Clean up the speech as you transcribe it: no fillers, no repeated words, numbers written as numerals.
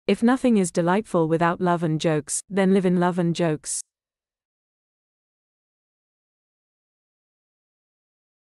If nothing is delightful without love and jokes, then live in love and jokes.